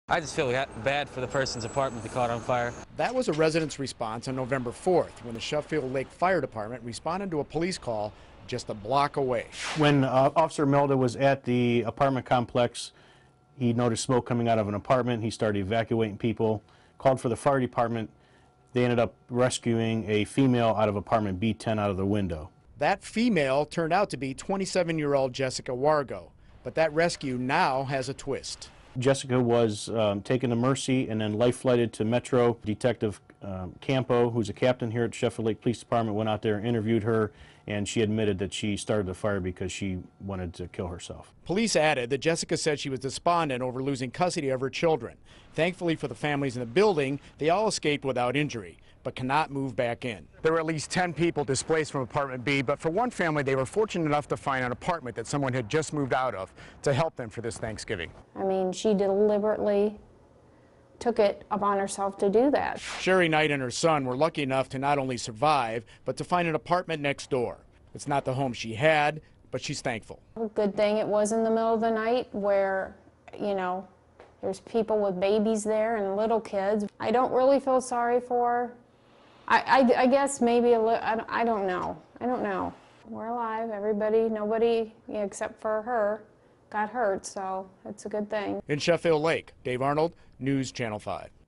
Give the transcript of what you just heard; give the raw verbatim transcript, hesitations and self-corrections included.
I just feel bad for the person's apartment that caught on fire. That was a resident's response on November fourth when the Sheffield Lake Fire Department responded to a police call just a block away. When uh, Officer Melda was at the apartment complex, he noticed smoke coming out of an apartment. He started evacuating people, called for the fire department. They ended up rescuing a female out of apartment B ten out of the window. That female turned out to be twenty-seven-year-old Jessica Wargo, but that rescue now has a twist. Jessica was um, taken to Mercy and then life-flighted to Metro. Detective um, Campo, who's a captain here at Sheffield Lake Police Department, went out there and interviewed her, and she admitted that she started the fire because she wanted to kill herself. Police added that Jessica said she was despondent over losing custody of her children. Thankfully for the families in the building, they all escaped without injury, but cannot move back in. There were at least ten people displaced from apartment B, but for one family, they were fortunate enough to find an apartment that someone had just moved out of to help them for this Thanksgiving. I mean, she deliberately took it upon herself to do that. Sherry Knight and her son were lucky enough to not only survive, but to find an apartment next door. It's not the home she had, but she's thankful. Good thing it was in the middle of the night where, you know, there's people with babies there and little kids. I don't really feel sorry for her. I, I, I guess maybe a little, I, I don't know. I don't know. We're alive, everybody, nobody you know, except for her got hurt, so it's a good thing. In Sheffield Lake, Dave Arnold, News Channel five.